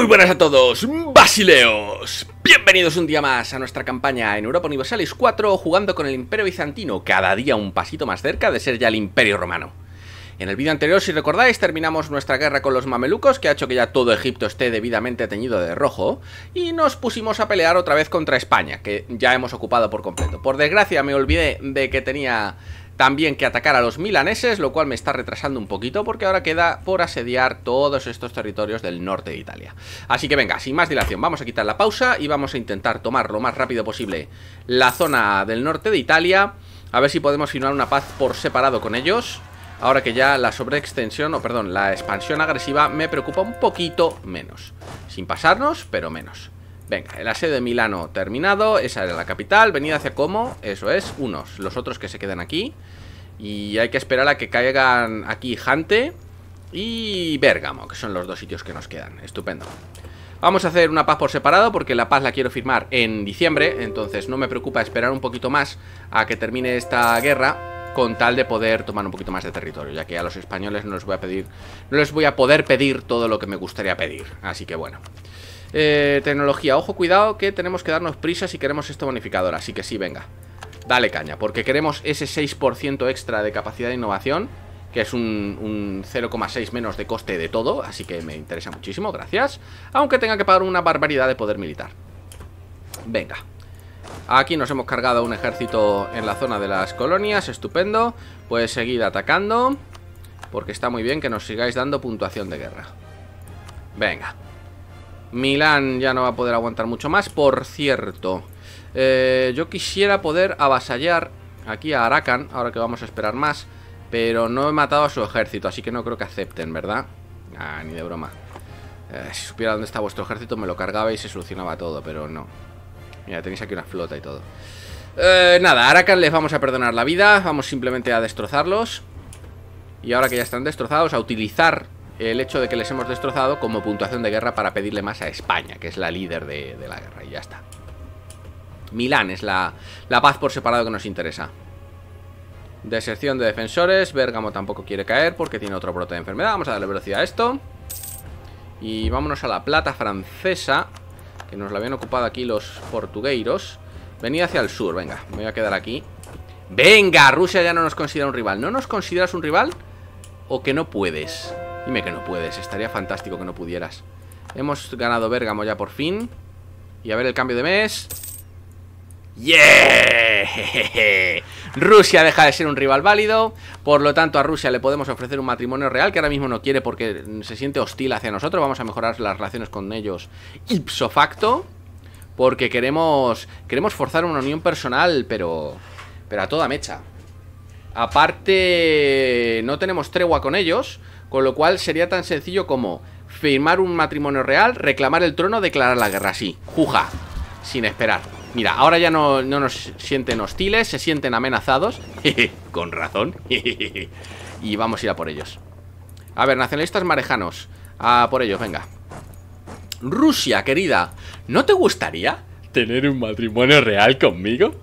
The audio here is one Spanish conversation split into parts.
Muy buenas a todos, Basileos. Bienvenidos un día más a nuestra campaña en Europa Universalis 4, jugando con el Imperio Bizantino, cada día un pasito más cerca de ser ya el Imperio Romano. En el vídeo anterior, si recordáis, terminamos nuestra guerra con los mamelucos, que ha hecho que ya todo Egipto esté debidamente teñido de rojo, y nos pusimos a pelear otra vez contra España, que ya hemos ocupado por completo. Por desgracia me olvidé de que tenía también que atacar a los milaneses, lo cual me está retrasando un poquito, porque ahora queda por asediar todos estos territorios del norte de Italia. Así que venga, sin más dilación, vamos a quitar la pausa y vamos a intentar tomar lo más rápido posible la zona del norte de Italia, a ver si podemos firmar una paz por separado con ellos. Ahora que ya la sobreextensión, o perdón, la expansión agresiva me preocupa un poquito menos. Sin pasarnos, pero menos. Venga, el asedio de Milano terminado. Esa era la capital, venid hacia Como. Eso es, unos, los otros que se quedan aquí. Y hay que esperar a que caigan aquí Jante y Bérgamo, que son los dos sitios que nos quedan. Estupendo. Vamos a hacer una paz por separado, porque la paz la quiero firmar en diciembre. Entonces no me preocupa esperar un poquito más a que termine esta guerra, con tal de poder tomar un poquito más de territorio, ya que a los españoles no les voy a pedir, no les voy a poder pedir todo lo que me gustaría pedir. Así que bueno. Tecnología, ojo, cuidado, que tenemos que darnos prisa si queremos esto bonificador. Así que sí, venga, dale caña, porque queremos ese 6% extra de capacidad de innovación, que es un 0,6 menos de coste de todo. Así que me interesa muchísimo, gracias. Aunque tenga que pagar una barbaridad de poder militar. Venga. Aquí nos hemos cargado un ejército en la zona de las colonias, estupendo. Pues seguid atacando, porque está muy bien que nos sigáis dando puntuación de guerra. Venga. Milán ya no va a poder aguantar mucho más. Por cierto, yo quisiera poder avasallar aquí a Arakan, ahora que vamos a esperar más, pero no he matado a su ejército, así que no creo que acepten, ¿verdad? Ah, ni de broma. Si supiera dónde está vuestro ejército me lo cargaba y se solucionaba todo, pero no. Mira, tenéis aquí una flota y todo. Nada, a Arakan les vamos a perdonar la vida. Vamos simplemente a destrozarlos. Y ahora que ya están destrozados, a utilizar el hecho de que les hemos destrozado como puntuación de guerra para pedirle más a España, que es la líder de la guerra. Y ya está. Milán es la paz por separado que nos interesa. Deserción de defensores. Bérgamo tampoco quiere caer porque tiene otro brote de enfermedad. Vamos a darle velocidad a esto. Y vámonos a la plata francesa, que nos la habían ocupado aquí los portugueiros. Venid hacia el sur, venga, me voy a quedar aquí. Venga, Rusia ya no nos considera un rival. ¿No nos consideras un rival? ¿O que no puedes? Dime que no puedes, estaría fantástico que no pudieras. Hemos ganado Bérgamo ya por fin. Y a ver el cambio de mes. ¡Yeah! Rusia deja de ser un rival válido. Por lo tanto, a Rusia le podemos ofrecer un matrimonio real, que ahora mismo no quiere porque se siente hostil hacia nosotros. Vamos a mejorar las relaciones con ellos ipso facto, porque queremos forzar una unión personal, pero a toda mecha. Aparte, no tenemos tregua con ellos, con lo cual sería tan sencillo como firmar un matrimonio real, reclamar el trono, declarar la guerra así, juja, sin esperar. Mira, ahora ya no nos sienten hostiles, se sienten amenazados. Con razón. Y vamos a ir a por ellos. A ver, nacionalistas marejanos, a por ellos, venga. Rusia, querida, ¿no te gustaría tener un matrimonio real conmigo?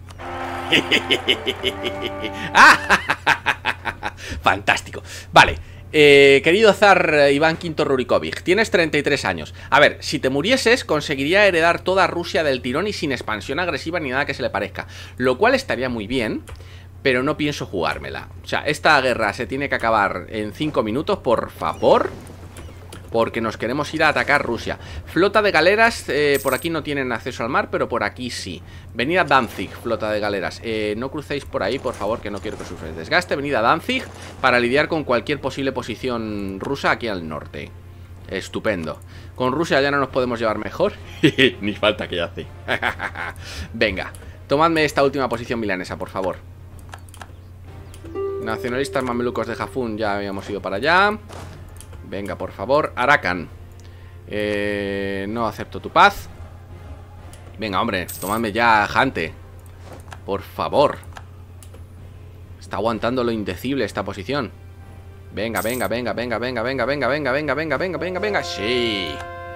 Fantástico. Vale. Querido zar Iván V Rurikovic, tienes 33 años. A ver, si te murieses, conseguiría heredar toda Rusia del tirón y sin expansión agresiva ni nada que se le parezca, lo cual estaría muy bien, pero no pienso jugármela. O sea, esta guerra se tiene que acabar en 5 minutos, por favor, porque nos queremos ir a atacar Rusia. Flota de galeras, por aquí no tienen acceso al mar, pero por aquí sí. Venid a Danzig, flota de galeras. No crucéis por ahí, por favor, que no quiero que sufráis desgaste. Venid a Danzig para lidiar con cualquier posible posición rusa aquí al norte. Estupendo. Con Rusia ya no nos podemos llevar mejor. Ni falta que hace. Venga, tomadme esta última posición milanesa, por favor. Nacionalistas mamelucos de Jafún, ya habíamos ido para allá. Venga, por favor, Arakan. No acepto tu paz. Venga, hombre, tomadme ya Jante, por favor. Está aguantando lo indecible esta posición. Venga, venga, venga, venga, venga, venga, venga, venga, venga, venga, venga, venga, venga. Sí.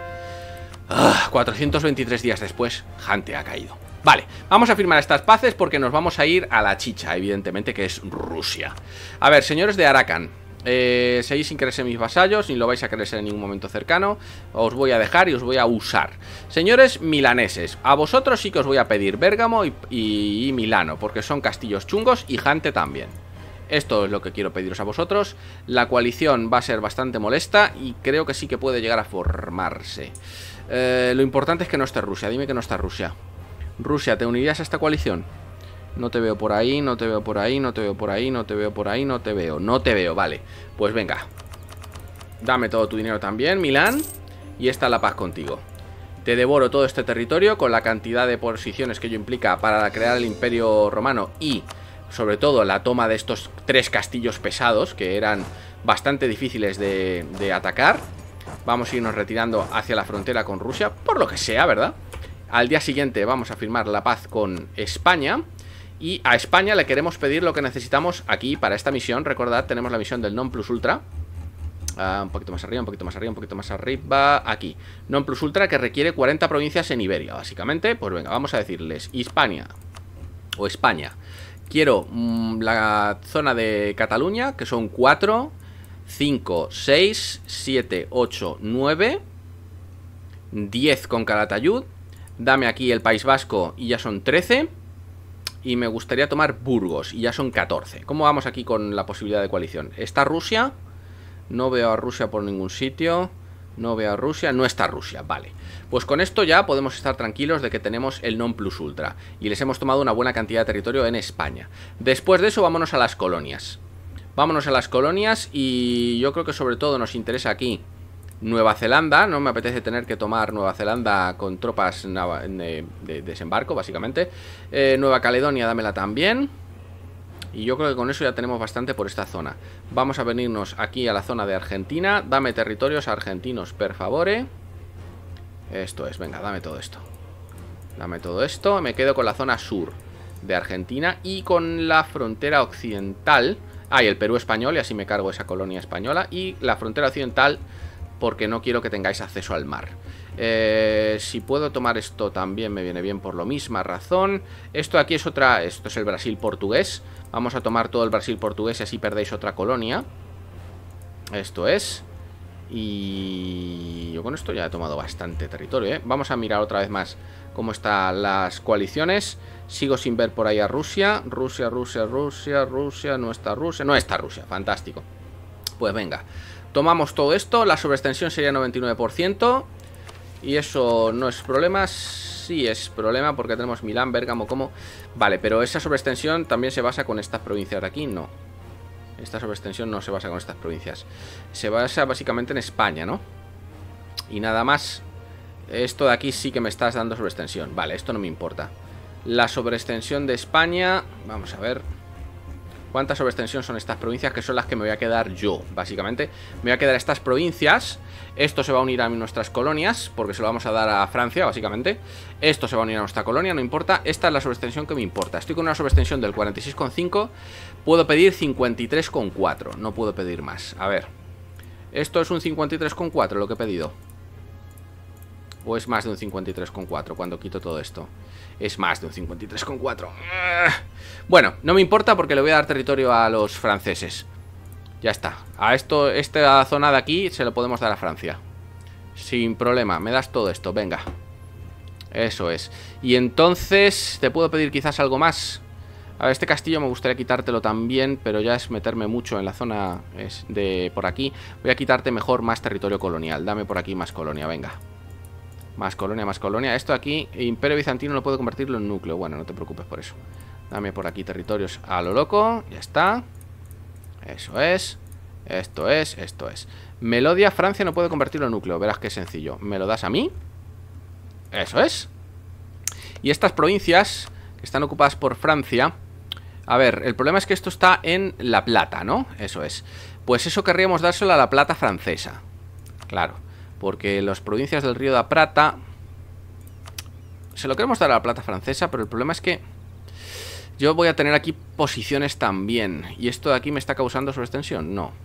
423 días después, Jante ha caído. Vale, vamos a firmar estas paces porque nos vamos a ir a la chicha, evidentemente, que es Rusia. A ver, señores de Arakan, Seguís sin querer ser mis vasallos, ni lo vais a querer ser en ningún momento cercano. Os voy a dejar y os voy a usar. Señores milaneses, a vosotros sí que os voy a pedir Bérgamo y Milano, porque son castillos chungos, y Jante también. Esto es lo que quiero pediros a vosotros. La coalición va a ser bastante molesta y creo que sí que puede llegar a formarse. Lo importante es que no esté Rusia. Dime que no está Rusia. Rusia, ¿te unirías a esta coalición? No te veo por ahí, no te veo por ahí, no te veo por ahí, no te veo por ahí, no te veo, vale. Pues venga, dame todo tu dinero también, Milán, y está la paz contigo. Te devoro todo este territorio con la cantidad de posiciones que ello implica para crear el Imperio Romano y, sobre todo, la toma de estos 3 castillos pesados que eran bastante difíciles de atacar. Vamos a irnos retirando hacia la frontera con Rusia, por lo que sea, ¿verdad? Al día siguiente vamos a firmar la paz con España. Y a España le queremos pedir lo que necesitamos aquí para esta misión. Recordad, tenemos la misión del Non Plus Ultra. Un poquito más arriba, un poquito más arriba, un poquito más arriba. Aquí, Non Plus Ultra, que requiere 40 provincias en Iberia, básicamente. Pues venga, vamos a decirles Hispania o España. Quiero la zona de Cataluña, que son 4, 5, 6, 7, 8, 9, 10 con Calatayud. Dame aquí el País Vasco y ya son 13. Y me gustaría tomar Burgos, y ya son 14. ¿Cómo vamos aquí con la posibilidad de coalición? ¿Está Rusia? No veo a Rusia por ningún sitio. No veo a Rusia, no está Rusia, vale. Pues con esto ya podemos estar tranquilos de que tenemos el Non Plus Ultra. Y les hemos tomado una buena cantidad de territorio en España. Después de eso vámonos a las colonias. Vámonos a las colonias y yo creo que sobre todo nos interesa aquí Nueva Zelanda. No me apetece tener que tomar Nueva Zelanda con tropas de desembarco, básicamente. Nueva Caledonia, dámela también. Y yo creo que con eso ya tenemos bastante por esta zona. Vamos a venirnos aquí a la zona de Argentina. Dame territorios argentinos, per favore. Esto es, venga, dame todo esto. Dame todo esto. Me quedo con la zona sur de Argentina y con la frontera occidental. Y el Perú español, y así me cargo esa colonia española. Y la frontera occidental, porque no quiero que tengáis acceso al mar. Si puedo tomar esto también me viene bien por la misma razón. Esto aquí es otra... Esto es el Brasil portugués. Vamos a tomar todo el Brasil portugués y así perdéis otra colonia. Esto es. Y yo con esto ya he tomado bastante territorio, ¿eh? Vamos a mirar otra vez más cómo están las coaliciones. Sigo sin ver por ahí a Rusia. Rusia, no está Rusia. No está Rusia, fantástico. Pues venga, tomamos todo esto. La sobreextensión sería 99%. Y eso no es problema. Sí es problema porque tenemos Milán, Bérgamo, como... Vale, pero esa sobreextensión también se basa con estas provincias de aquí. No, esta sobreextensión no se basa con estas provincias. Se basa básicamente en España, ¿no? Y nada más. Esto de aquí sí que me estás dando sobreextensión. Vale, esto no me importa. La sobreextensión de España, vamos a ver cuánta sobreextensión son estas provincias, que son las que me voy a quedar yo, básicamente. Me voy a quedar estas provincias. Esto se va a unir a nuestras colonias, porque se lo vamos a dar a Francia, básicamente. Esto se va a unir a nuestra colonia, no importa. Esta es la sobreextensión que me importa. Estoy con una sobreextensión del 46,5. Puedo pedir 53,4. No puedo pedir más. A ver, ¿esto es un 53,4 lo que he pedido? ¿O es más de un 53,4 cuando quito todo esto? Es más de un 53,4. Bueno, no me importa porque le voy a dar territorio a los franceses. Ya está. A esto, esta zona de aquí se lo podemos dar a Francia sin problema. Me das todo esto, venga. Eso es. Y entonces, ¿te puedo pedir quizás algo más? A ver, este castillo me gustaría quitártelo también, pero ya es meterme mucho en la zona de por aquí. Voy a quitarte mejor más territorio colonial. Dame por aquí más colonia, venga. Más colonia, más colonia. Esto aquí, Imperio Bizantino, no puedo convertirlo en núcleo. Bueno, no te preocupes por eso. Dame por aquí territorios a lo loco. Ya está. Eso es. Esto es, esto es. Melodia, Francia, no puedo convertirlo en núcleo. Verás qué sencillo. ¿Me lo das a mí? Eso es. Y estas provincias que están ocupadas por Francia... A ver, el problema es que esto está en La Plata, ¿no? Eso es. Pues eso querríamos dárselo a La Plata francesa. Claro. Porque las provincias del Río de la Plata se lo queremos dar a La Plata francesa, pero el problema es que yo voy a tener aquí posiciones también. ¿Y esto de aquí me está causando sobreextensión? No.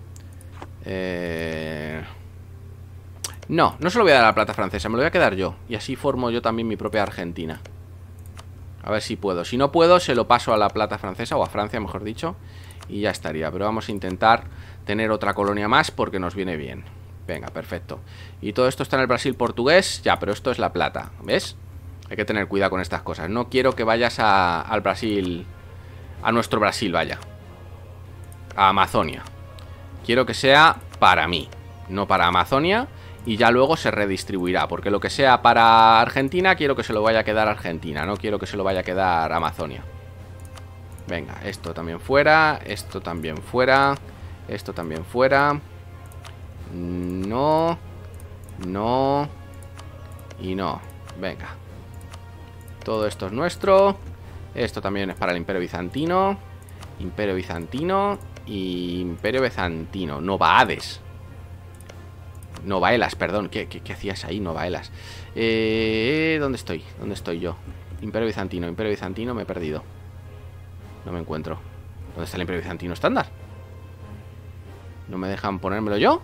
No, no se lo voy a dar a La Plata francesa, me lo voy a quedar yo. Y así formo yo también mi propia Argentina. A ver si puedo. Si no puedo, se lo paso a La Plata francesa, o a Francia, mejor dicho. y ya estaría. Pero vamos a intentar tener otra colonia más porque nos viene bien. Venga, perfecto. Y todo esto está en el Brasil portugués. Ya, pero esto es La Plata, ¿ves? Hay que tener cuidado con estas cosas. No quiero que vayas al Brasil, a nuestro Brasil, vaya, a Amazonia. Quiero que sea para mí, no para Amazonia. Y ya luego se redistribuirá, porque lo que sea para Argentina, quiero que se lo vaya a quedar Argentina. No quiero que se lo vaya a quedar Amazonia. Venga, esto también fuera. Esto también fuera. Esto también fuera. No. No. Y no. Venga. Todo esto es nuestro. Esto también es para el Imperio Bizantino. Imperio Bizantino. Y Imperio Bizantino. Novaades. Novaelas, perdón. ¿Qué hacías ahí, Novaelas? ¿Dónde estoy? ¿Dónde estoy yo? Imperio Bizantino. Imperio Bizantino, me he perdido. No me encuentro. ¿Dónde está el Imperio Bizantino estándar? ¿No me dejan ponérmelo yo?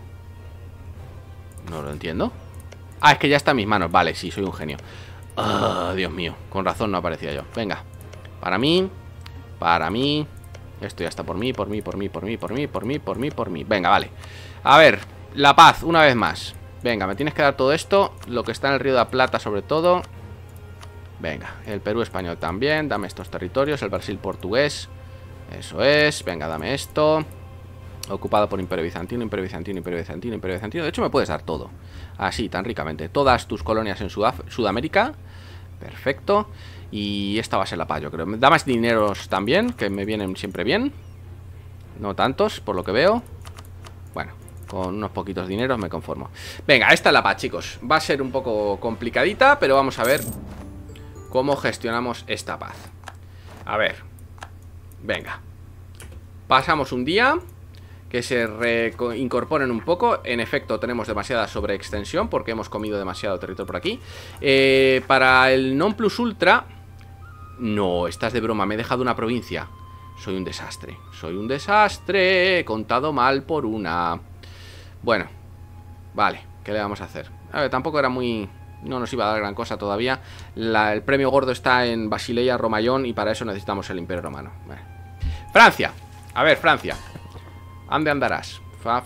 No lo entiendo. Ah, es que ya está en mis manos. Vale, sí, soy un genio. Oh, Dios mío, con razón no aparecía yo. Venga, para mí. Para mí. Esto ya está por mí, por mí, por mí, por mí, por mí, por mí, por mí, por mí. Venga, vale. A ver, la paz, una vez más. Venga, me tienes que dar todo esto. Lo que está en el Río de la Plata sobre todo. Venga, el Perú español también. Dame estos territorios, el Brasil portugués. Eso es, venga, dame esto. Ocupado por Imperio Bizantino, Imperio Bizantino, Imperio Bizantino, Imperio Bizantino. De hecho me puedes dar todo, así, tan ricamente. Todas tus colonias en Sudamérica. Perfecto. Y esta va a ser la paz, yo creo. Da más dineros también, que me vienen siempre bien. No tantos, por lo que veo. Bueno, con unos poquitos dineros me conformo. Venga, esta es la paz, chicos. Va a ser un poco complicadita, pero vamos a ver cómo gestionamos esta paz. A ver. Venga. Pasamos un día. Que se incorporen un poco. En efecto, tenemos demasiada sobreextensión porque hemos comido demasiado territorio por aquí. Para el non plus ultra. No, estás de broma, me he dejado una provincia. Soy un desastre, soy un desastre. He contado mal por una. Bueno, vale, ¿qué le vamos a hacer? A ver, tampoco era muy... No nos iba a dar gran cosa todavía. El premio gordo está en Basileia Romallón y para eso necesitamos el Imperio Romano. Vale. Francia, a ver, Francia. ¿Dónde andarás?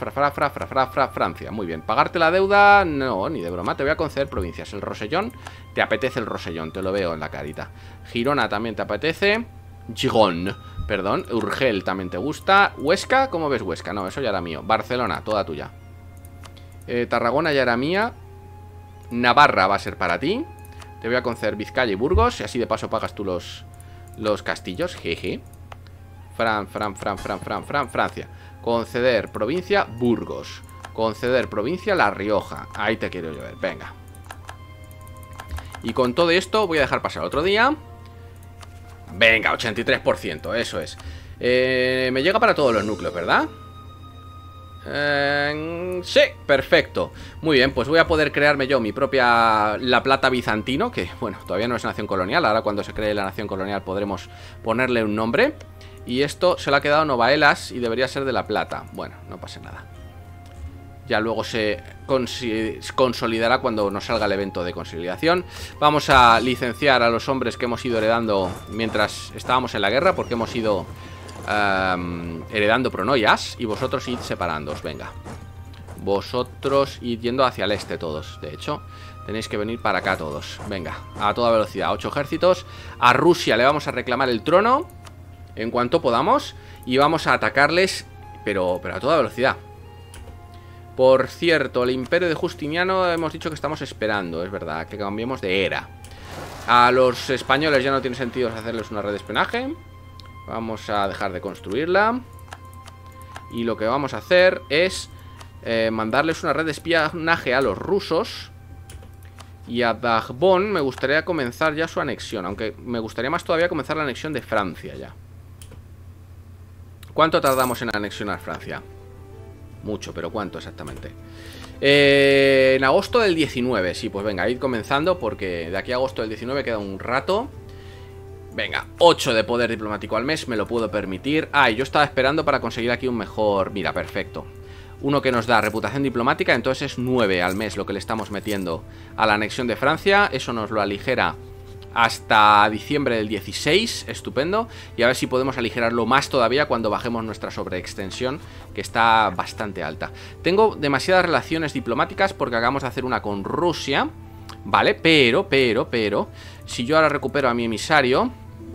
Francia, muy bien. ¿Pagarte la deuda? No, ni de broma. Te voy a conceder provincias. El Rosellón, te apetece el Rosellón, te lo veo en la carita. Girona también te apetece. Gijón, perdón. Urgel también te gusta. Huesca, ¿cómo ves Huesca? No, eso ya era mío. Barcelona, toda tuya. Tarragona ya era mía. Navarra va a ser para ti. Te voy a conceder Vizcaya y Burgos. Y así de paso pagas tú los castillos. Jeje. Francia. Conceder provincia Burgos. Conceder provincia La Rioja. Ahí te quiero yo ver, venga. Y con todo esto voy a dejar pasar otro día. Venga, 83%, eso es. Me llega para todos los núcleos, ¿verdad? Sí, perfecto. Muy bien, pues voy a poder crearme yo mi propia La Plata bizantino. Que, bueno, todavía no es nación colonial. Ahora cuando se cree la nación colonial podremos ponerle un nombre. Y esto se le ha quedado Novaelas y debería ser de La Plata. Bueno, no pasa nada. Ya luego se consolidará cuando nos salga el evento de consolidación. Vamos a licenciar a los hombres que hemos ido heredando mientras estábamos en la guerra, porque hemos ido heredando pronoias. Y vosotros id separándoos, venga. Vosotros id yendo hacia el este todos. De hecho, tenéis que venir para acá todos. Venga, a toda velocidad, 8 ejércitos. A Rusia le vamos a reclamar el trono en cuanto podamos. Y vamos a atacarles, pero a toda velocidad. Por cierto, el Imperio de Justiniano hemos dicho que estamos esperando. Es verdad, que cambiemos de era. A los españoles ya no tiene sentido hacerles una red de espionaje. Vamos a dejar de construirla. Y lo que vamos a hacer es mandarles una red de espionaje a los rusos. Y a Dagbon me gustaría comenzar ya su anexión. Aunque me gustaría más todavía comenzar la anexión de Francia ya. ¿Cuánto tardamos en anexionar Francia? Mucho, pero ¿cuánto exactamente? En agosto del 19. Sí, pues venga, id comenzando, porque de aquí a agosto del 19 queda un rato. Venga, 8 de poder diplomático al mes, me lo puedo permitir. Ah, y yo estaba esperando para conseguir aquí un mejor... Mira, perfecto. Uno que nos da reputación diplomática, entonces es 9 al mes lo que le estamos metiendo a la anexión de Francia. Eso nos lo aligera hasta diciembre del 16, estupendo. Y a ver si podemos aligerarlo más todavía cuando bajemos nuestra sobreextensión, que está bastante alta. Tengo demasiadas relaciones diplomáticas porque acabamos de hacer una con Rusia, ¿vale? Pero, si yo ahora recupero a mi emisario,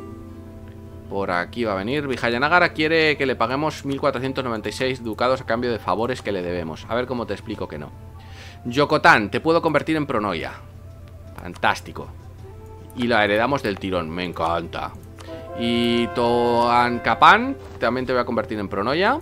por aquí va a venir. Vijayanagara quiere que le paguemos 1496 ducados a cambio de favores que le debemos. A ver cómo te explico que no. Yokotán, te puedo convertir en Pronoya. Fantástico. Y la heredamos del tirón, me encanta. Y Toancapan, también te voy a convertir en Pronoya.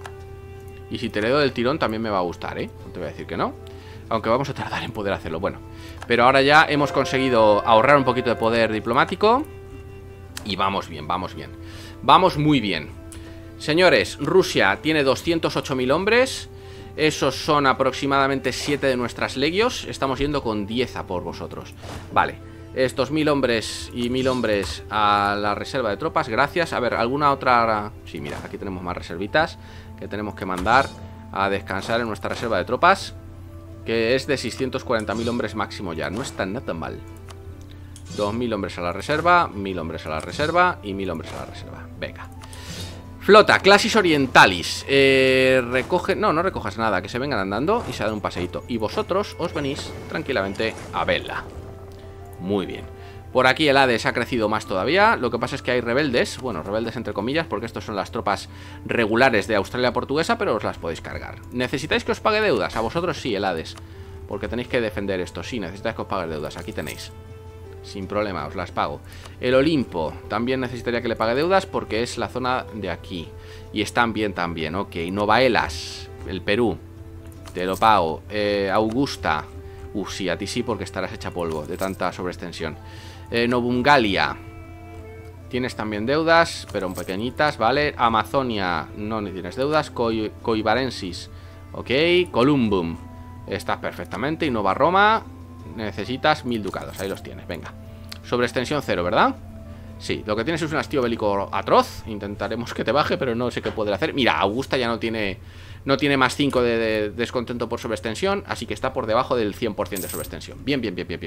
Y si te heredo del tirón también me va a gustar, ¿eh? No te voy a decir que no. Aunque vamos a tardar en poder hacerlo, bueno. Pero ahora ya hemos conseguido ahorrar un poquito de poder diplomático. Y vamos bien, vamos bien. Vamos muy bien. Señores, Rusia tiene 208.000 hombres. Esos son aproximadamente 7 de nuestras legios. Estamos yendo con 10 a por vosotros. Vale, estos 1000 hombres y 1000 hombres a la reserva de tropas. Gracias, a ver, ¿alguna otra? Sí, mira, aquí tenemos más reservitas que tenemos que mandar a descansar en nuestra reserva de tropas, que es de 640.000 hombres máximo ya. No está nada mal. 2000 hombres a la reserva, 1000 hombres a la reserva y 1000 hombres a la reserva. Venga. Flota, Clasis Orientalis. Recoge... No, no recojas nada, que se vengan andando y se dan un paseíto. Y vosotros os venís tranquilamente a verla. Muy bien. Por aquí el Hades ha crecido más todavía. Lo que pasa es que hay rebeldes. Bueno, rebeldes entre comillas, porque estos son las tropas regulares de Australia portuguesa, pero os las podéis cargar. ¿Necesitáis que os pague deudas? A vosotros sí, el Hades, porque tenéis que defender esto. Sí, necesitáis que os pague deudas. Aquí tenéis. Sin problema, os las pago. El Olimpo también necesitaría que le pague deudas porque es la zona de aquí. Y están bien también, ok. Novaelas, el Perú, te lo pago. Augusta, sí, a ti sí porque estarás hecha polvo de tanta sobreextensión. Novungalia, tienes también deudas, pero pequeñitas, ¿vale? Amazonia, no tienes deudas. Coibarensis, ok. Columbum, estás perfectamente. Y Nova Roma, necesitas 1000 ducados, ahí los tienes, venga. Sobreextensión 0, ¿verdad? Sí, lo que tienes es un hastío bélico atroz. Intentaremos que te baje, pero no sé qué poder hacer. Mira, Augusta ya no tiene más 5 de descontento por sobreextensión, así que está por debajo del 100% de sobreextensión. Bien.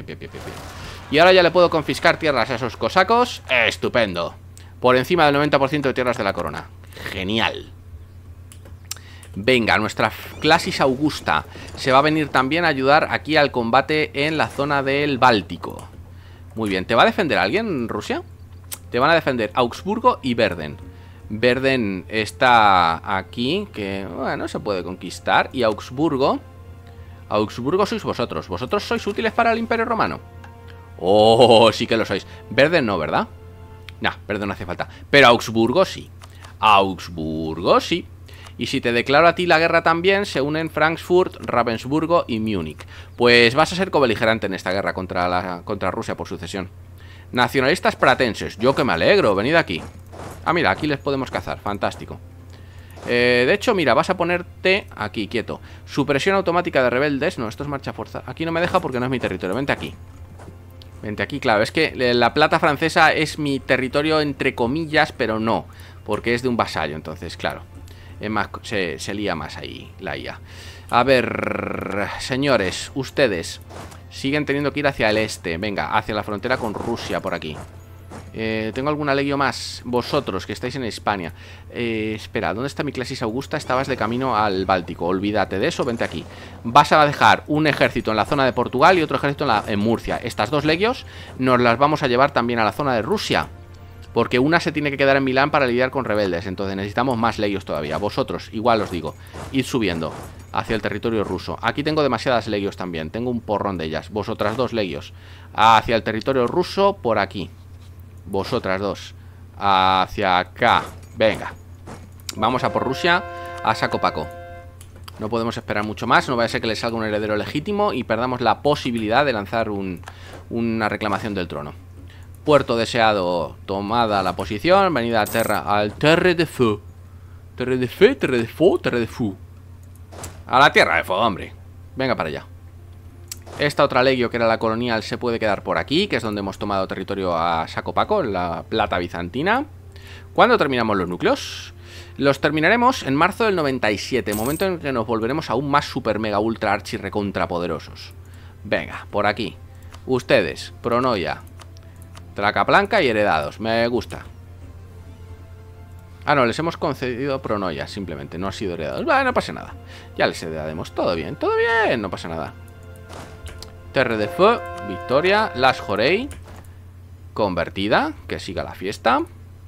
Y ahora ya le puedo confiscar tierras a esos cosacos. Estupendo. Por encima del 90% de tierras de la corona. Genial. Venga, nuestra Clasis Augusta se va a venir también a ayudar aquí al combate en la zona del Báltico. Muy bien, ¿te va a defender alguien, Rusia? Te van a defender Augsburgo y Verden. Verden está aquí, que bueno, se puede conquistar. Y Augsburgo sois vosotros. ¿Vosotros sois útiles para el Imperio Romano? Oh, sí que lo sois. Verden no, ¿verdad? Nah, Verden no hace falta. Pero Augsburgo sí. Augsburgo sí. Y si te declaro a ti la guerra también, se unen Frankfurt, Ravensburgo y Múnich. Pues vas a ser cobeligerante en esta guerra contra Rusia por sucesión. Nacionalistas pratenses, yo que me alegro, venid aquí. Ah, mira, aquí les podemos cazar, fantástico. De hecho, mira, vas a ponerte aquí, quieto. Supresión automática de rebeldes. No, esto es marcha fuerza. Aquí no me deja porque no es mi territorio, vente aquí. Vente aquí, claro, es que la plata francesa es mi territorio entre comillas, pero no, porque es de un vasallo, entonces, claro. Es más, se lía más ahí la IA. A ver, señores, ustedes siguen teniendo que ir hacia el este. Venga, hacia la frontera con Rusia, por aquí. ¿Tengo alguna legio más? Vosotros, que estáis en España. Espera, ¿dónde está mi Clasis Augusta? Estabas de camino al Báltico. Olvídate de eso, vente aquí. Vas a dejar un ejército en la zona de Portugal y otro ejército en Murcia. Estas dos legios nos las vamos a llevar también a la zona de Rusia, porque una se tiene que quedar en Milán para lidiar con rebeldes. Entonces necesitamos más legios todavía. Vosotros, igual os digo, id subiendo hacia el territorio ruso. Aquí tengo demasiadas legios también. Tengo un porrón de ellas. Vosotras dos legios hacia el territorio ruso, por aquí. Vosotras dos hacia acá. Venga, vamos a por Rusia a saco paco. No podemos esperar mucho más. No vaya a ser que le salga un heredero legítimo y perdamos la posibilidad de lanzar una reclamación del trono. Puerto deseado, tomada la posición. Venida a Terra, al Terre de Feu. Terre de Feu, Terre de Feu, Terre de Feu. A la Tierra de Fuego, hombre. Venga para allá. Esta otra legio, que era la colonial, se puede quedar por aquí, que es donde hemos tomado territorio a saco paco, en la plata bizantina. ¿Cuándo terminamos los núcleos? Los terminaremos en marzo del 97, momento en que nos volveremos aún más super mega ultra archi recontra poderosos. Venga, por aquí. Ustedes, Pronoya. Tracaplanca y heredados, me gusta. Ah, no, les hemos concedido pronoya, simplemente, no ha sido heredados. Vale, no pasa nada. Ya les heredaremos, todo bien, no pasa nada. Terre de Feu, victoria. Las Jorei, convertida, que siga la fiesta.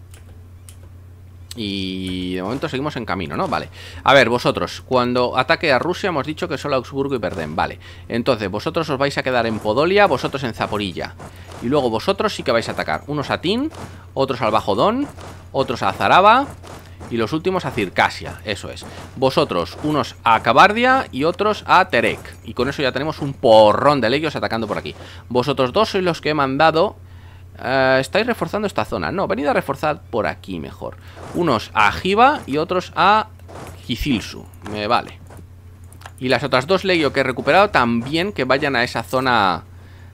Y de momento seguimos en camino, ¿no? Vale. A ver, vosotros, cuando ataque a Rusia hemos dicho que solo Augsburgo y Verdun. Vale. Entonces, vosotros os vais a quedar en Podolia, vosotros en Zaporilla. Y luego vosotros sí que vais a atacar. Unos a Tin, otros al Bajo Don, otros a Zaraba y los últimos a Circasia. Eso es. Vosotros, unos a Cabardia y otros a Terek. Y con eso ya tenemos un porrón de legios atacando por aquí. Vosotros dos sois los que he mandado... estáis reforzando esta zona. No, venid a reforzar por aquí mejor. Unos a Jiva y otros a Gizilsu. Me vale. Y las otras dos legio que he recuperado también que vayan a esa zona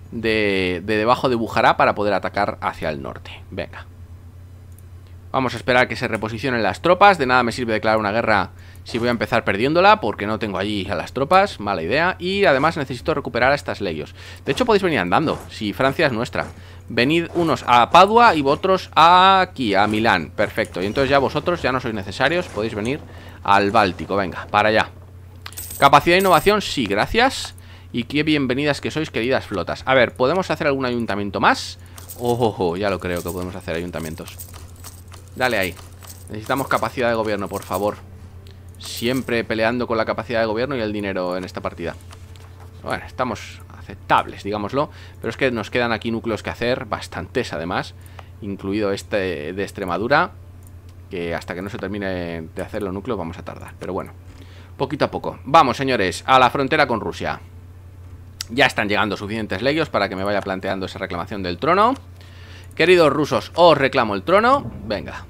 de debajo de Bujará para poder atacar hacia el norte. Venga. Vamos a esperar que se reposicionen las tropas. De nada me sirve declarar una guerra si voy a empezar perdiéndola, porque no tengo allí a las tropas. Mala idea. Y además necesito recuperar a estas legios. De hecho podéis venir andando, si Francia es nuestra. Venid unos a Padua y vosotros aquí, a Milán. Perfecto, y entonces ya vosotros ya no sois necesarios. Podéis venir al Báltico, venga, para allá. Capacidad de innovación, sí, gracias. Y qué bienvenidas que sois, queridas flotas. A ver, ¿podemos hacer algún ayuntamiento más? Ya lo creo que podemos hacer ayuntamientos. Dale ahí. Necesitamos capacidad de gobierno, por favor. Siempre peleando con la capacidad de gobierno y el dinero en esta partida. Bueno, estamos aceptables, digámoslo. Pero es que nos quedan aquí núcleos que hacer, bastantes además, incluido este de Extremadura, que hasta que no se termine de hacer los núcleos vamos a tardar. Pero bueno, poquito a poco. Vamos, señores, a la frontera con Rusia. Ya están llegando suficientes legios para que me vaya planteando esa reclamación del trono. Queridos rusos, os reclamo el trono. Venga.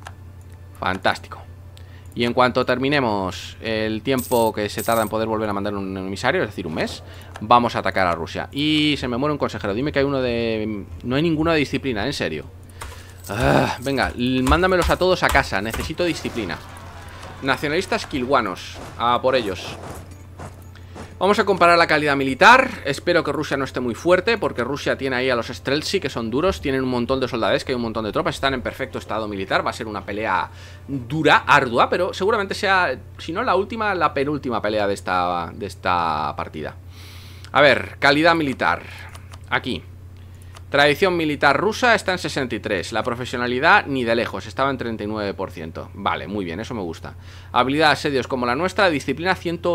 Fantástico. Y en cuanto terminemos el tiempo que se tarda en poder volver a mandar un emisario, es decir, un mes, vamos a atacar a Rusia. Y se me muere un consejero. Dime que hay uno de... No hay ninguno de disciplina, en serio. Venga, mándamelos a todos a casa. Necesito disciplina. Nacionalistas quilguanos. A por ellos. Vamos a comparar la calidad militar. Espero que Rusia no esté muy fuerte, porque Rusia tiene ahí a los Streltsy, que son duros. Tienen un montón de soldades, que hay un montón de tropas. Están en perfecto estado militar. Va a ser una pelea dura, ardua, pero seguramente sea, si no la última, la penúltima pelea de esta partida. A ver, calidad militar. Aquí. Tradición militar rusa está en 63. La profesionalidad ni de lejos, estaba en 39%. Vale, muy bien, eso me gusta. Habilidad de asedios como la nuestra. Disciplina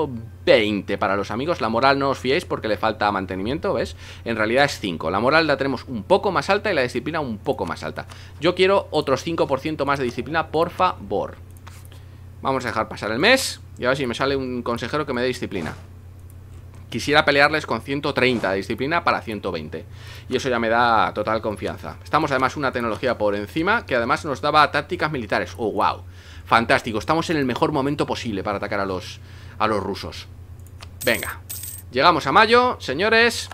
120 para los amigos. La moral no os fiéis porque le falta mantenimiento, ¿ves? En realidad es 5. La moral la tenemos un poco más alta y la disciplina un poco más alta. Yo quiero otros 5% más de disciplina, por favor. Vamos a dejar pasar el mes y a ver si me sale un consejero que me dé disciplina. Quisiera pelearles con 130 de disciplina para 120. Y eso ya me da total confianza. Estamos además una tecnología por encima, que además nos daba tácticas militares. ¡Oh, wow! Fantástico, estamos en el mejor momento posible para atacar a los rusos. Venga, llegamos a mayo, señores.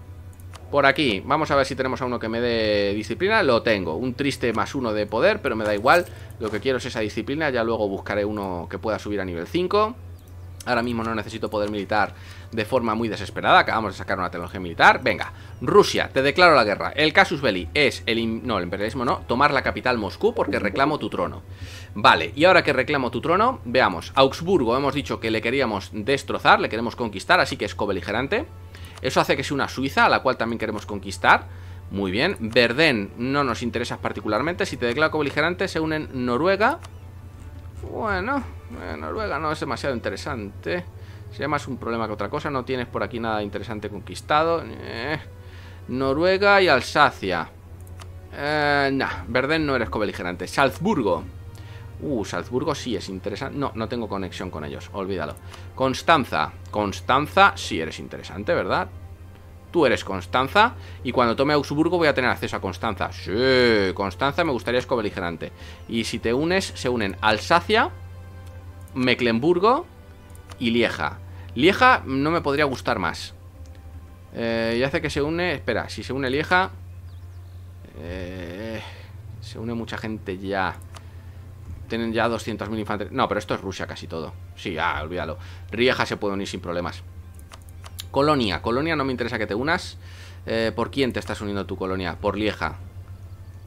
Por aquí, vamos a ver si tenemos a uno que me dé disciplina. Lo tengo, un triste +1 de poder, pero me da igual. Lo que quiero es esa disciplina, ya luego buscaré uno que pueda subir a nivel 5. Ahora mismo no necesito poder militar de forma muy desesperada. Acabamos de sacar una tecnología militar. Venga, Rusia, te declaro la guerra. El casus belli es el imperialismo no, tomar la capital Moscú porque reclamo tu trono. Vale, y ahora que reclamo tu trono, veamos. Augsburgo hemos dicho que le queríamos destrozar, le queremos conquistar, así que es cobeligerante. Eso hace que sea una Suiza, a la cual también queremos conquistar. Muy bien, Verdun no nos interesa particularmente. Si te declaro cobeligerante se unen Noruega. Bueno, Noruega no es demasiado interesante. Sería más un problema que otra cosa. No tienes por aquí nada interesante conquistado. Noruega y Alsacia. Verdun no eres cobeligerante. Salzburgo. Salzburgo sí es interesante. No tengo conexión con ellos, olvídalo. Constanza. Constanza sí eres interesante, ¿verdad? Tú eres Constanza. Y cuando tome Augsburgo voy a tener acceso a Constanza. Sí, Constanza me gustaría es cobeligerante. Y si te unes, se unen Alsacia, Mecklenburgo y Lieja. Lieja no me podría gustar más. Y hace que se une... Espera, si se une Lieja... se une mucha gente ya. Tienen ya 200.000 infantes. No, pero esto es Rusia casi todo. Sí, olvídalo. Lieja se puede unir sin problemas. Colonia, Colonia no me interesa que te unas. ¿Por quién te estás uniendo tu colonia? Por Lieja.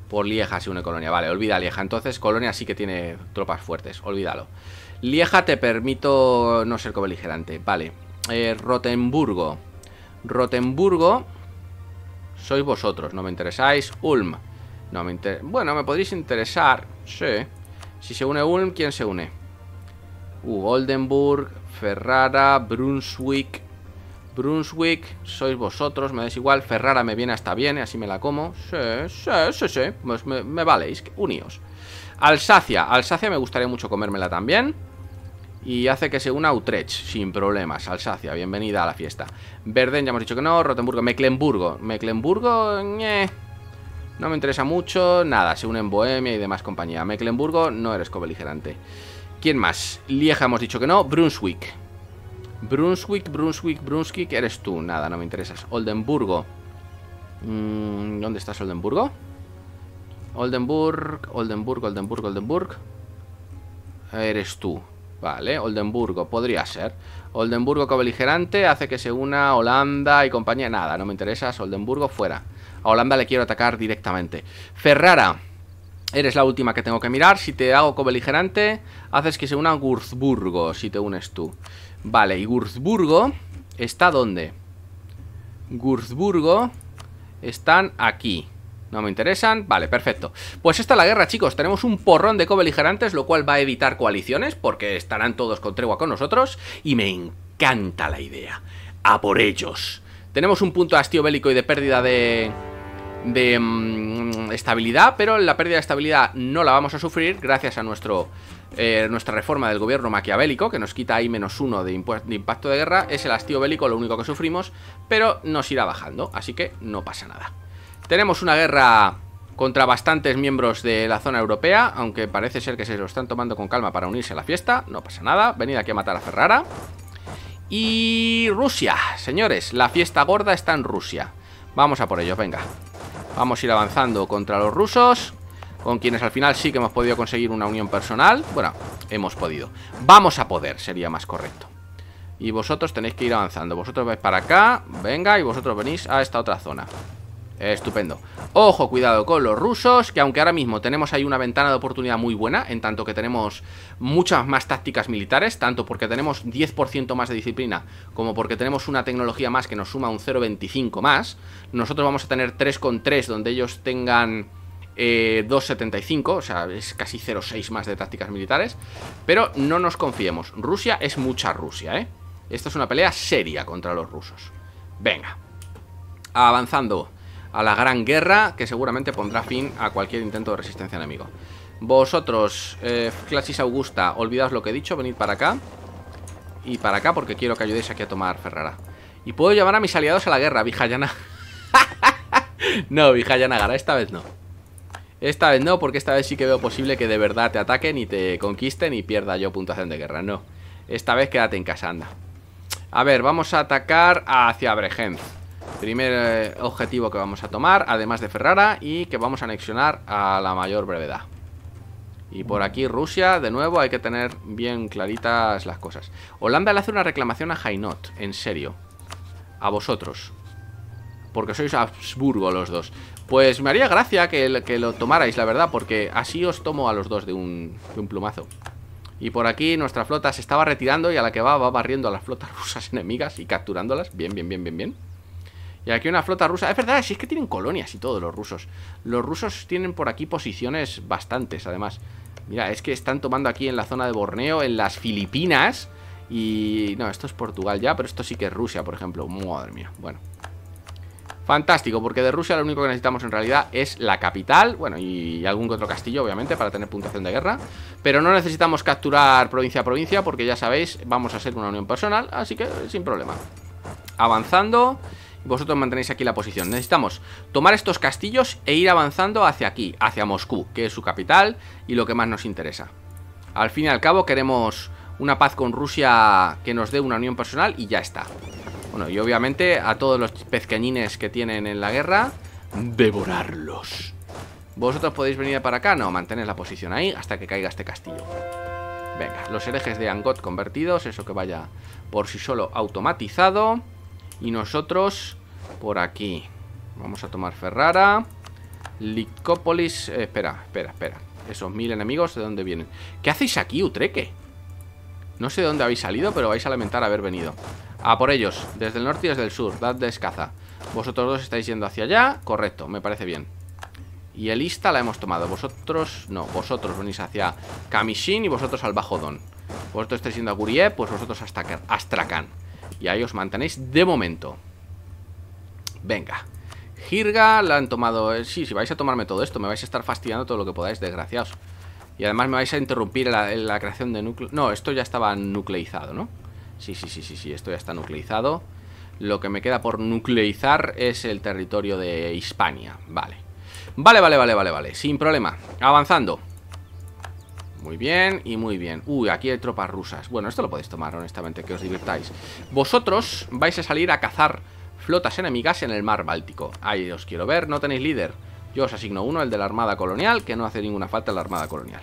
Por Lieja se une Colonia. Vale, olvida Lieja. Entonces Colonia sí que tiene tropas fuertes. Olvídalo. Lieja te permito no ser cobeligerante. Vale. Rotemburgo. Rotemburgo. Sois vosotros, no me interesáis. Ulm. No me interesa. Bueno, me podréis interesar. Sí. Si se une Ulm, ¿quién se une? Oldenburg, Ferrara, Brunswick. Brunswick, sois vosotros, me dais igual. Ferrara me viene hasta bien, así me la como. Sí. Pues me valéis, uníos. Alsacia, Alsacia me gustaría mucho comérmela también. Y hace que se una Utrecht, sin problemas. Alsacia, bienvenida a la fiesta. Verden, ya hemos dicho que no. Rotemburgo, Mecklenburgo. Mecklenburgo, no me interesa mucho. Nada, se unen Bohemia y demás compañía. Mecklenburgo, no eres cobeligerante. ¿Quién más? Lieja hemos dicho que no. Brunswick, eres tú. Nada, no me interesas. Oldenburgo. ¿Dónde estás, Oldenburgo? Oldenburg. Eres tú. Vale, Oldenburgo, podría ser. Oldenburgo cobeligerante, hace que se una Holanda y compañía. Nada, no me interesas. Oldenburgo, fuera. A Holanda le quiero atacar directamente. Ferrara, eres la última que tengo que mirar. Si te hago cobeligerante, haces que se una Würzburgo, si te unes tú. Vale, y Würzburgo ¿está dónde? Würzburgo están aquí. No me interesan, vale, perfecto. Pues esta es la guerra, chicos, tenemos un porrón de cobeligerantes, lo cual va a evitar coaliciones, porque estarán todos con tregua con nosotros. Y me encanta la idea. A por ellos. Tenemos un punto de hastío bélico y de pérdida de estabilidad, pero la pérdida de estabilidad no la vamos a sufrir gracias a nuestra reforma del gobierno maquiavélico, que nos quita ahí -1 de impacto de guerra. Es el hastío bélico lo único que sufrimos, pero nos irá bajando, así que no pasa nada. Tenemos una guerra contra bastantes miembros de la zona europea, aunque parece ser que se lo están tomando con calma para unirse a la fiesta. No pasa nada, venid aquí a matar a Ferrara. Y Rusia, señores, la fiesta gorda está en Rusia. Vamos a por ellos, venga. Vamos a ir avanzando contra los rusos, con quienes al final sí que hemos podido conseguir una unión personal. Bueno, hemos podido. Vamos a poder, sería más correcto. Y vosotros tenéis que ir avanzando. Vosotros vais para acá, venga, y vosotros venís a esta otra zona. Estupendo. Ojo, cuidado con los rusos, que aunque ahora mismo tenemos ahí una ventana de oportunidad muy buena, en tanto que tenemos muchas más tácticas militares, tanto porque tenemos 10% más de disciplina, como porque tenemos una tecnología más que nos suma un 0,25 más. Nosotros vamos a tener 3,3 donde ellos tengan 2,75, o sea, es casi 0,6 más de tácticas militares. Pero no nos confiemos, Rusia es mucha Rusia, ¿eh? Esta es una pelea seria contra los rusos. Venga, avanzando a la gran guerra, que seguramente pondrá fin a cualquier intento de resistencia enemigo. Vosotros, Classis Augusta, olvidaos lo que he dicho, venid para acá. Y para acá porque quiero que ayudéis aquí a tomar Ferrara. Y puedo llamar a mis aliados a la guerra, Vijayana. No, Vijayanagara, esta vez no. Esta vez no, porque esta vez sí que veo posible que de verdad te ataquen y te conquisten y pierda yo puntuación de guerra. No, esta vez quédate en casa, anda. A ver, vamos a atacar hacia Bregenz. Primer objetivo que vamos a tomar, además de Ferrara, y que vamos a anexionar a la mayor brevedad. Y por aquí Rusia, de nuevo, hay que tener bien claritas las cosas. Holanda le hace una reclamación a Hainaut, en serio. A vosotros. Porque sois Habsburgo los dos. Pues me haría gracia que lo tomarais, la verdad, porque así os tomo a los dos de un plumazo. Y por aquí nuestra flota se estaba retirando y a la que va barriendo a las flotas rusas enemigas y capturándolas. Bien, bien, bien, bien, bien. Y aquí una flota rusa. Es verdad, si es que tienen colonias y todo los rusos. Los rusos tienen por aquí posiciones bastantes, además. Mira, es que están tomando aquí en la zona de Borneo, en las Filipinas. Y... no, esto es Portugal ya, pero esto sí que es Rusia, por ejemplo. Madre mía, bueno. Fantástico, porque de Rusia lo único que necesitamos en realidad es la capital. Bueno, y algún que otro castillo, obviamente, para tener puntuación de guerra. Pero no necesitamos capturar provincia a provincia, porque ya sabéis, vamos a ser una unión personal. Así que sin problema. Avanzando... vosotros mantenéis aquí la posición. Necesitamos tomar estos castillos e ir avanzando hacia aquí, hacia Moscú, que es su capital y lo que más nos interesa. Al fin y al cabo queremos una paz con Rusia que nos dé una unión personal y ya está. Bueno, y obviamente a todos los pezqueñines que tienen en la guerra, devorarlos. ¿Vosotros podéis venir para acá? No, mantenéis la posición ahí hasta que caiga este castillo. Venga, los herejes de Angot convertidos, eso que vaya por sí solo automatizado. Y nosotros por aquí vamos a tomar Ferrara. Licópolis. Espera. Esos 1000 enemigos, ¿de dónde vienen? ¿Qué hacéis aquí, Utreque? No sé de dónde habéis salido, pero vais a lamentar haber venido. A por ellos, desde el norte y desde el sur. Dad descaza. Vosotros dos estáis yendo hacia allá. Correcto, me parece bien. Y el Ista la hemos tomado. Vosotros, no, vosotros venís hacia Kamishin y vosotros al Bajo Don. Vosotros estáis yendo a Guriev, pues vosotros hasta Astrakhan. Y ahí os mantenéis de momento. Venga. Jirga la han tomado. Sí, si vais a tomarme todo esto, me vais a estar fastidiando todo lo que podáis, desgraciados. Y además me vais a interrumpir la creación de núcleo. No, esto ya estaba nucleizado, ¿no? Sí, esto ya está nucleizado. Lo que me queda por nucleizar es el territorio de Hispania. Vale. Vale. Sin problema. Avanzando. Muy bien y muy bien. Uy, aquí hay tropas rusas. Bueno, esto lo podéis tomar, honestamente, que os divirtáis. Vosotros vais a salir a cazar flotas enemigas en el mar Báltico. Ahí os quiero ver, no tenéis líder. Yo os asigno uno, el de la Armada Colonial, que no hace ninguna falta en la Armada Colonial.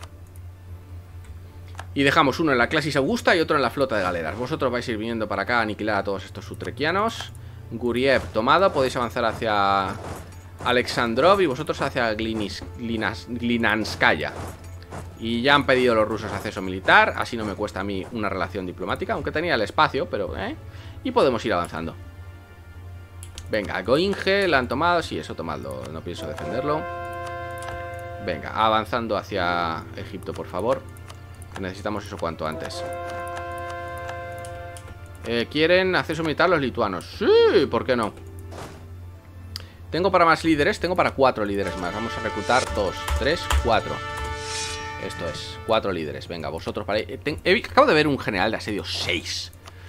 Y dejamos uno en la Clasis Augusta y otro en la flota de galeras. Vosotros vais a ir viniendo para acá a aniquilar a todos estos utrequianos. Guriev tomado, podéis avanzar hacia Alexandrov y vosotros hacia Glinanskaya. Y ya han pedido los rusos acceso militar, así no me cuesta a mí una relación diplomática, aunque tenía el espacio, pero... Y podemos ir avanzando. Venga, Goinge, la han tomado. Sí, eso tomadlo, no pienso defenderlo. Venga, avanzando hacia Egipto, por favor. Necesitamos eso cuanto antes. ¿Quieren acceso militar los lituanos? Sí, ¿por qué no? ¿Tengo para más líderes? Tengo para 4 líderes más. Vamos a reclutar 2, 3, 4. Esto es, 4 líderes. Venga, vosotros para... Acabo de ver un general de asedio 6.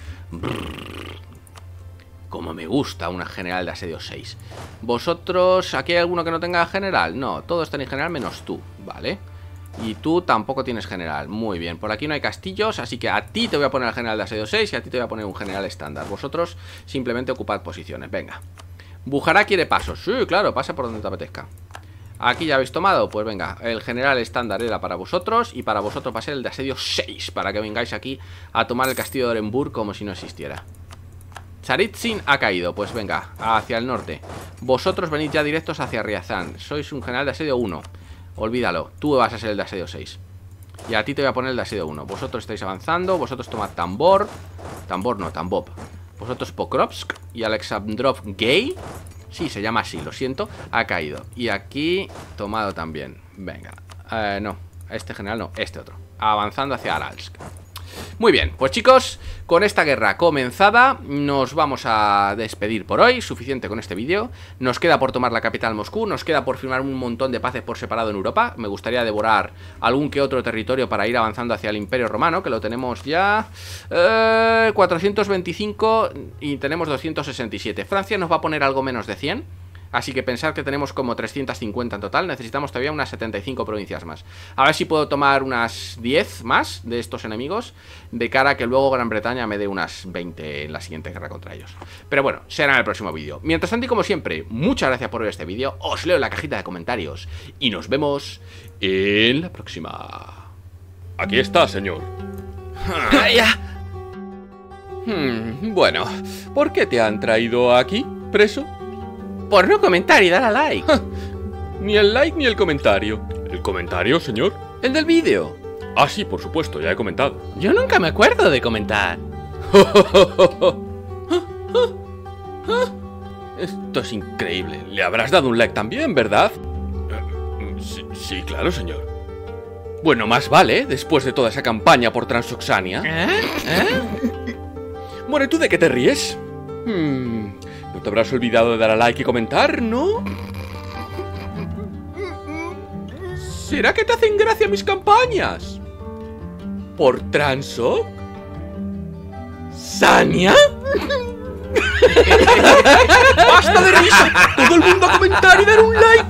Como me gusta una general de asedio 6. Vosotros, ¿aquí hay alguno que no tenga general? No, todos tenéis general menos tú, ¿vale? Y tú tampoco tienes general. Muy bien, por aquí no hay castillos, así que a ti te voy a poner el general de asedio 6 y a ti te voy a poner un general estándar. Vosotros simplemente ocupad posiciones, venga. Bujará quiere pasos, sí, claro, pasa por donde te apetezca. Aquí ya habéis tomado, pues venga, el general estándar era para vosotros y para vosotros va a ser el de asedio 6, para que vengáis aquí a tomar el castillo de Orenburg como si no existiera. Tsaritsyn ha caído, pues venga, hacia el norte. Vosotros venid ya directos hacia Riazán. Sois un general de asedio 1. Olvídalo, tú vas a ser el de asedio 6. Y a ti te voy a poner el de asedio 1. Vosotros estáis avanzando, vosotros tomad Tambor. Tambor no, Tambov. Vosotros Pokrovsk y Alexandrov Gay. Sí, se llama así, lo siento. Ha caído. Y aquí tomado también. Venga, no, este general no, este otro. Avanzando hacia Aralsk. Muy bien, pues chicos, con esta guerra comenzada nos vamos a despedir por hoy. Suficiente con este vídeo. Nos queda por tomar la capital Moscú. Nos queda por firmar un montón de paces por separado en Europa. Me gustaría devorar algún que otro territorio para ir avanzando hacia el Imperio Romano, que lo tenemos ya 425 y tenemos 267. Francia nos va a poner algo menos de 100. Así que pensar que tenemos como 350 en total. Necesitamos todavía unas 75 provincias más. A ver si puedo tomar unas 10 más de estos enemigos, de cara a que luego Gran Bretaña me dé unas 20 en la siguiente guerra contra ellos. Pero bueno, será en el próximo vídeo. Mientras tanto y como siempre, muchas gracias por ver este vídeo. Os leo en la cajita de comentarios y nos vemos en la próxima. Aquí está, señor. Bueno, ¿por qué te han traído aquí, preso? por no comentar y dar a like. Ni el like ni el comentario. ¿El comentario, señor? El del vídeo. Ah, sí, por supuesto, ya he comentado. Yo nunca me acuerdo de comentar. Esto es increíble. Le habrás dado un like también, ¿verdad? Sí, claro, señor. Bueno, más vale, después de toda esa campaña por Transoxania. Bueno, ¿y tú de qué te ríes? No te habrás olvidado de dar a like y comentar, ¿no? ¿Será que te hacen gracia mis campañas? ¿Por Transox? ¿Sania? ¡Basta de risa! ¡Todo el mundo a comentar y dar un like!